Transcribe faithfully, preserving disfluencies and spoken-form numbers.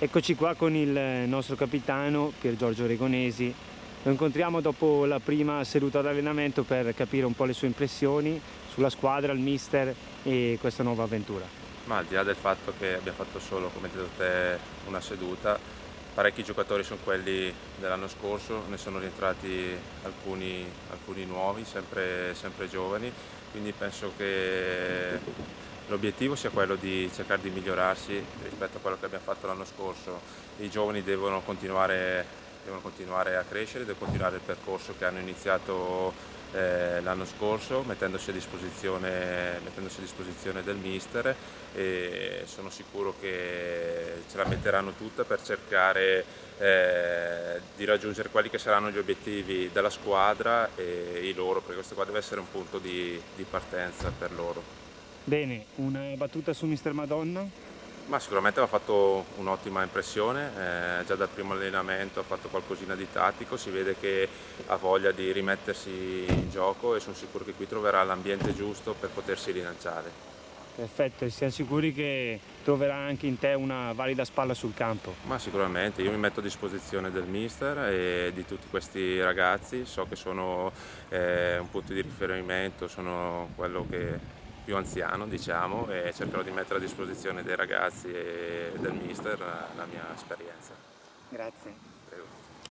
Eccoci qua con il nostro capitano Pier Giorgio Regonesi. Lo incontriamo dopo la prima seduta d'allenamento per capire un po' le sue impressioni sulla squadra, il mister e questa nuova avventura. Ma al di là del fatto che abbia fatto solo, come hai detto te, una seduta, parecchi giocatori sono quelli dell'anno scorso, ne sono rientrati alcuni, alcuni nuovi, sempre, sempre giovani, quindi penso che l'obiettivo sia quello di cercare di migliorarsi rispetto a quello che abbiamo fatto l'anno scorso. I giovani devono continuare, devono continuare a crescere, devono continuare il percorso che hanno iniziato eh, l'anno scorso, mettendosi a disposizione, mettendosi a disposizione del mister, e sono sicuro che ce la metteranno tutta per cercare eh, di raggiungere quelli che saranno gli obiettivi della squadra e i loro, perché questo qua deve essere un punto di, di partenza per loro. Bene, una battuta su mister Madonna? Ma sicuramente mi ha fatto un'ottima impressione, eh, già dal primo allenamento ha fatto qualcosina di tattico, si vede che ha voglia di rimettersi in gioco e sono sicuro che qui troverà l'ambiente giusto per potersi rilanciare. Perfetto, e siamo sicuri che troverà anche in te una valida spalla sul campo. Ma sicuramente, io mi metto a disposizione del mister e di tutti questi ragazzi, so che sono eh, un punto di riferimento, sono quello che più anziano, diciamo, e cercherò di mettere a disposizione dei ragazzi e del mister la mia esperienza. Grazie.